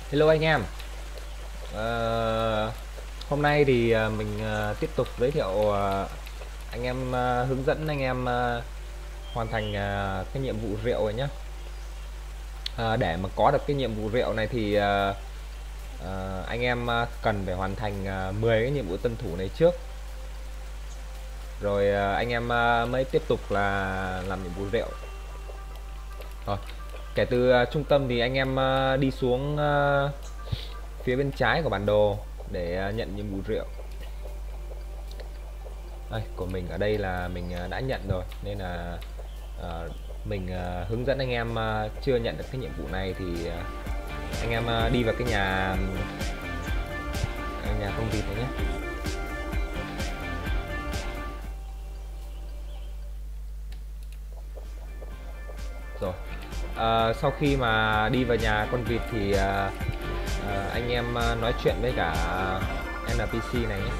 Hello anh em. Hôm nay thì mình tiếp tục giới thiệu anh em hướng dẫn anh em hoàn thành cái nhiệm vụ rượu rồi nhé. Để mà có được cái nhiệm vụ rượu này thì anh em cần phải hoàn thành 10 cái nhiệm vụ tân thủ này trước. Rồi anh em mới tiếp tục là làm nhiệm vụ rượu. Rồi, kể từ trung tâm thì anh em đi xuống phía bên trái của bản đồ để nhận nhiệm vụ rượu. Đây, của mình ở đây là mình đã nhận rồi nên là mình hướng dẫn anh em chưa nhận được cái nhiệm vụ này thì anh em đi vào cái nhà công việc này nhé. Rồi, sau khi mà đi vào nhà con vịt thì anh em nói chuyện với cả NPC này nhé.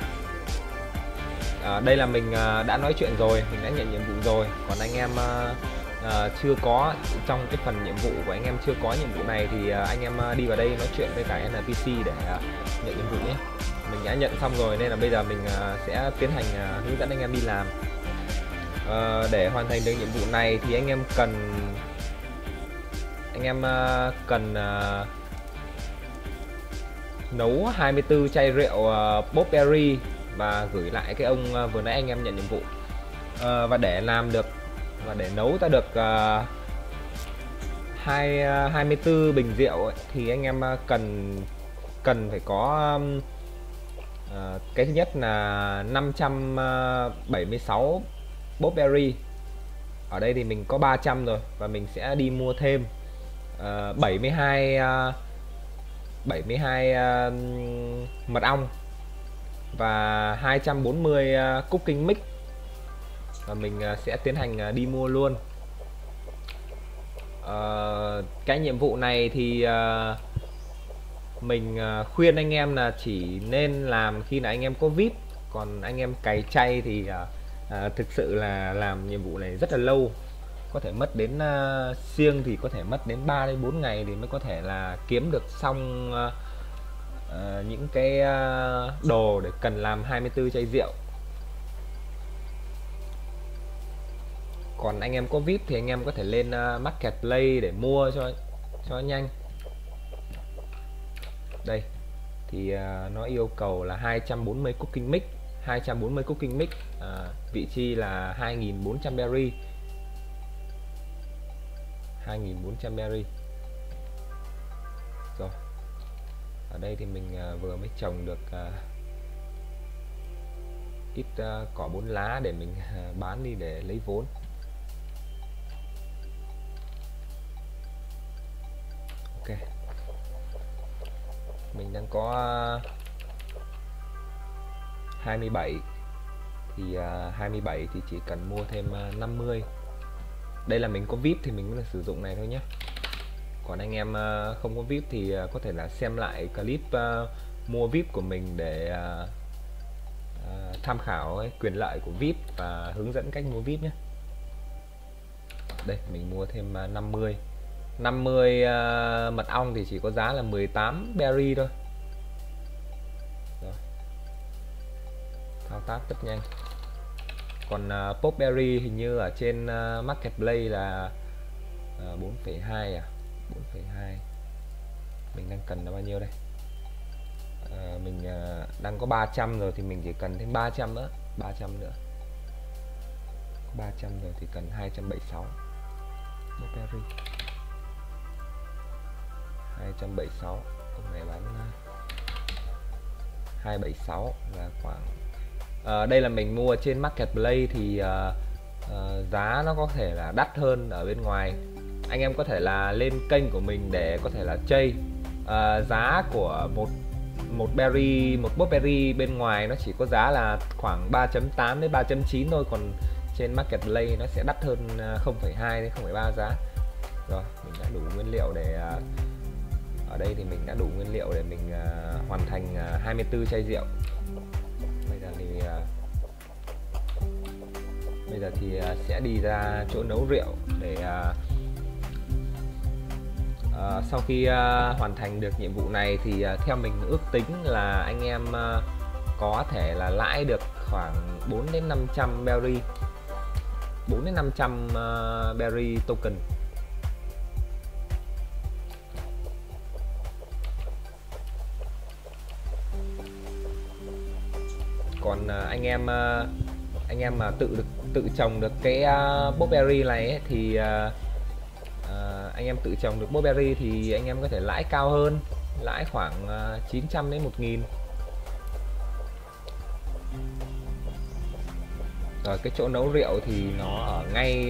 Đây là mình đã nói chuyện rồi, mình đã nhận nhiệm vụ rồi. Còn anh em chưa có, trong cái phần nhiệm vụ của anh em chưa có nhiệm vụ này thì anh em đi vào đây nói chuyện với cả NPC để nhận nhiệm vụ nhé. Mình đã nhận xong rồi nên là bây giờ mình sẽ tiến hành hướng dẫn anh em đi làm. Để hoàn thành được nhiệm vụ này thì anh em cần nấu 24 chai rượu Bobberry và gửi lại cái ông vừa nãy anh em nhận nhiệm vụ. Và để nấu ta được 24 bình rượu ấy, thì anh em cần phải có cái thứ nhất là 576 Bobberry. Ở đây thì mình có 300 rồi và mình sẽ đi mua thêm 72 mật ong và 240 cooking mix, và mình sẽ tiến hành đi mua luôn. Cái nhiệm vụ này thì mình khuyên anh em là chỉ nên làm khi là anh em có VIP, còn anh em cày chay thì thực sự là làm nhiệm vụ này rất là lâu, có thể mất đến siêng thì có thể mất đến 3 đến 4 ngày thì mới có thể là kiếm được xong những cái đồ để cần làm 24 chai rượu. Còn anh em có VIP thì anh em có thể lên Marketplace để mua cho nhanh. Đây thì nó yêu cầu là 240 cooking mix, 240 cooking mix, vị trí là 2400 berry. 2400 berry. Rồi. Ở đây thì mình vừa mới trồng được ít cỏ 4 lá để mình bán đi để lấy vốn. Ok. Mình đang có 27 thì 27 thì chỉ cần mua thêm 50. Đây là mình có VIP thì mình mới sử dụng này thôi nhé. Còn anh em không có VIP thì có thể là xem lại clip mua VIP của mình để tham khảo quyền lợi của VIP và hướng dẫn cách mua VIP nhé. Đây mình mua thêm 50 mật ong thì chỉ có giá là 18 berry thôi. Rồi. Thao tác rất nhanh. Còn Popberry hình như ở trên Marketplace là 4,2 à, 4,2. Mình đang cần là bao nhiêu đây? Mình đang có 300 rồi thì mình chỉ cần thêm 300 nữa, 300 nữa. 300 rồi thì cần 276 Popberry. 276, hôm nay bán 276 là khoảng đây là mình mua trên Marketplace thì giá nó có thể là đắt hơn ở bên ngoài. Anh em có thể là lên kênh của mình để có thể là chơi. Giá của một Bobberry bên ngoài nó chỉ có giá là khoảng 3.8 đến 3.9 thôi, còn trên Marketplace nó sẽ đắt hơn 0,2 đến 0,3 giá. Rồi, mình đã đủ nguyên liệu để ở đây thì mình đã đủ nguyên liệu để mình hoàn thành 24 chai rượu. Bây giờ thì sẽ đi ra chỗ nấu rượu để Sau khi hoàn thành được nhiệm vụ này thì theo mình ước tính là anh em có thể là lãi được khoảng 4 đến 500 berry, 4 đến 500 berry token. Còn anh em mà tự trồng được cái blueberry này ấy, thì anh em tự trồng được blueberry thì anh em có thể lãi cao hơn, lãi khoảng 900 đến 1000. Rồi cái chỗ nấu rượu thì nó ở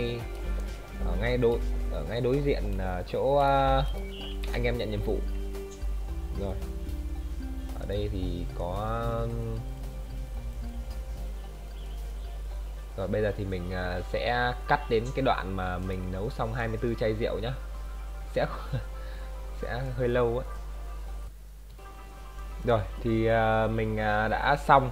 ngay đối diện chỗ anh em nhận nhiệm vụ. Rồi ở đây thì có. Rồi bây giờ thì mình sẽ cắt đến cái đoạn mà mình nấu xong 24 chai rượu nhá. Sẽ hơi lâu ấy. Rồi thì mình đã xong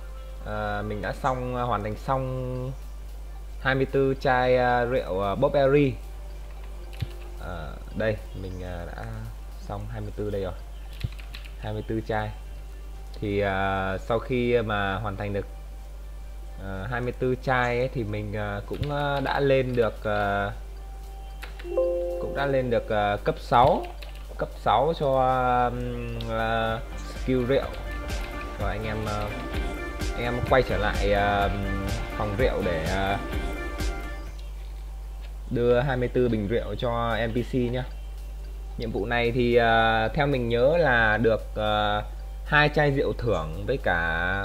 hoàn thành xong 24 chai rượu blueberry. Đây mình đã xong 24 đây rồi, 24 chai. Thì sau khi mà hoàn thành được 24 chai ấy, thì mình cũng đã lên được cấp 6 cho skill rượu. Rồi anh em quay trở lại phòng rượu để đưa 24 bình rượu cho NPC nhé. Nhiệm vụ này thì theo mình nhớ là được 2 chai rượu thưởng với cả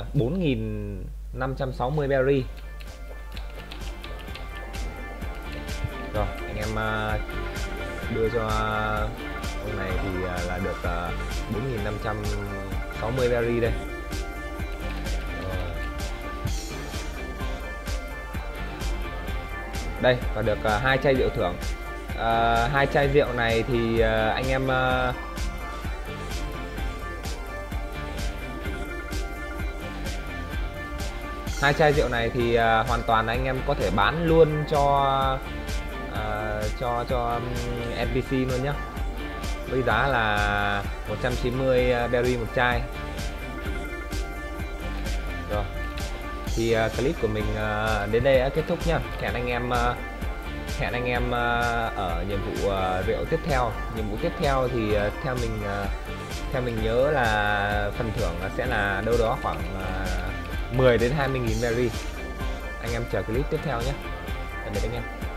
4560 berry. Rồi anh em đưa cho ông này thì là được 4560 berry đây. Đây, và được 2 chai rượu thưởng. 2 chai rượu này thì anh em hai chai rượu này thì hoàn toàn anh em có thể bán luôn cho NPC luôn nhé, với giá là 190 berry một chai. Rồi thì clip của mình đến đây đã kết thúc nhá. Hẹn anh em ở nhiệm vụ rượu tiếp theo. Nhiệm vụ tiếp theo thì theo mình nhớ là phần thưởng sẽ là đâu đó khoảng 10 đến 20.000 berry. Anh em chờ clip tiếp theo nhé. Tạm biệt anh em.